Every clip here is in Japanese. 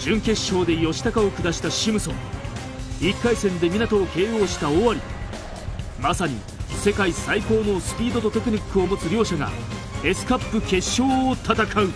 準決勝で吉高を下したシムソン、1回戦で湊を KO した尾張、まさに世界最高のスピードとテクニックを持つ両者が S カップ決勝を戦う。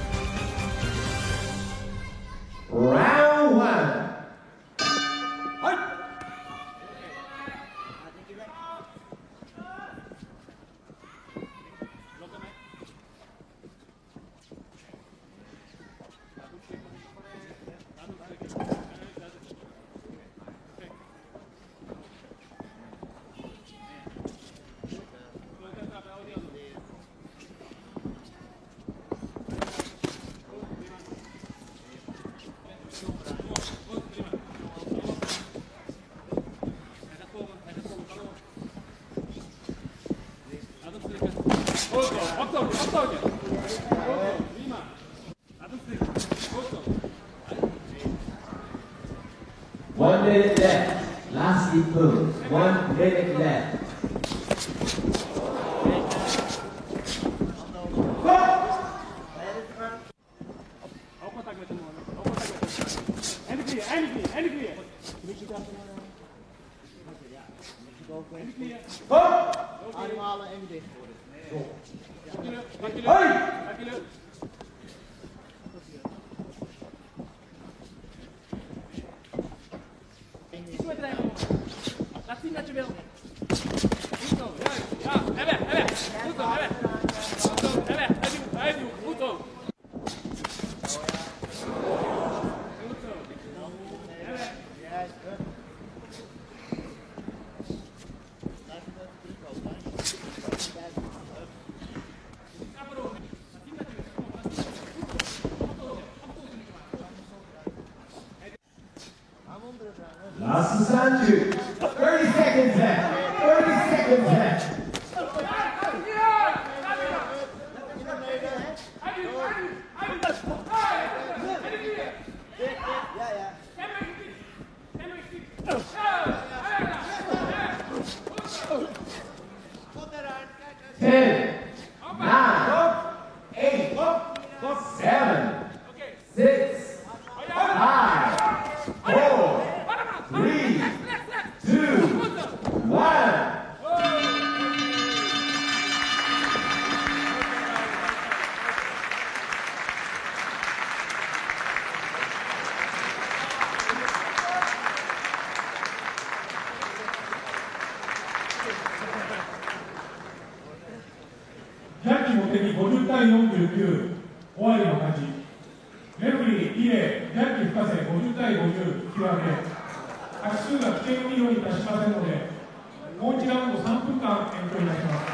1 minute left. Last 1分。1 minute left. Last 30. 30 seconds left. 30 seconds left.ジャッジも的50対49、終わりの勝ち。レフリー、リレー、ジャッジ不可正50対50、引き分け。勝ち数が規定の以上に達しませんので、もう1ラウンド3分間延長いたします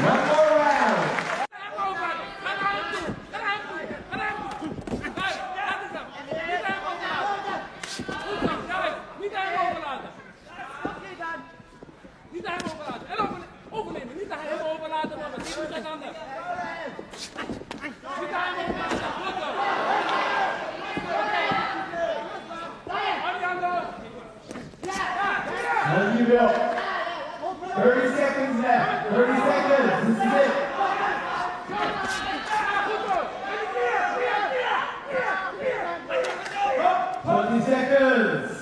。30 seconds left. 30 seconds. This is it. 20 seconds.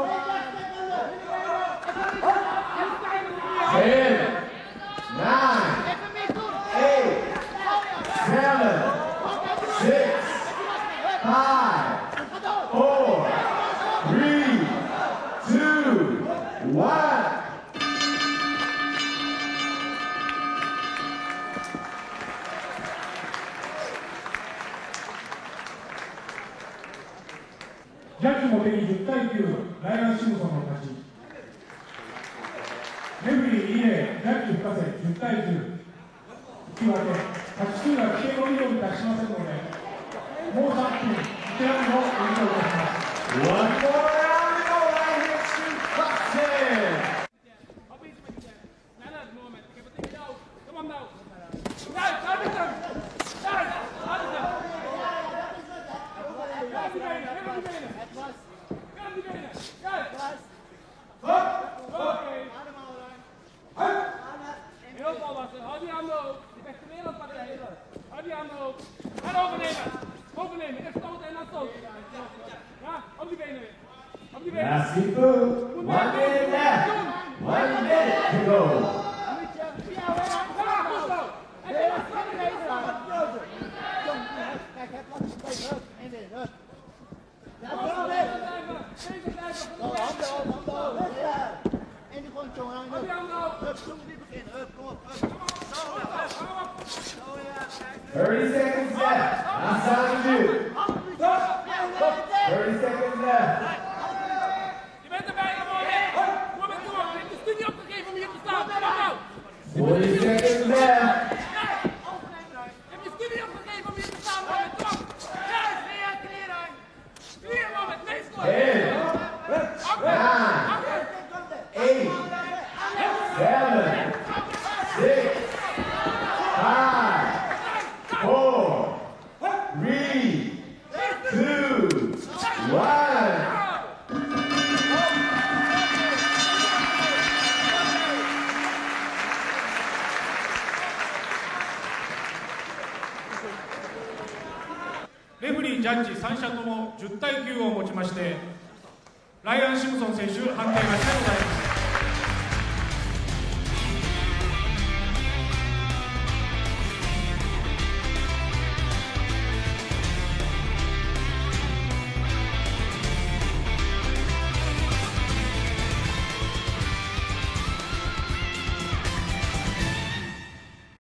10, 9, 8, 7, 6, 5, 4, 3, 2, 1. ジャッジも的10対9、ライアン・シムソンの勝ち。レフリー、リレー、ジャッジ不可正10対10、引き分け。勝ち数が規定の以上に達しませんので、もう3分、1ラウンド延長いたします。One more round of Rayen Simson. Last people, 1 minute left. 1 minute to go. Thirty seconds left. Last time to do. 30 seconds left. 40 seconds left. 10, 9, 8, 7, 6, 5, 4, 3, 2, 1. レフリー、ジャッジ3者とも10対9をもちまして、ライアン・シムソン選手判定勝ちでございます。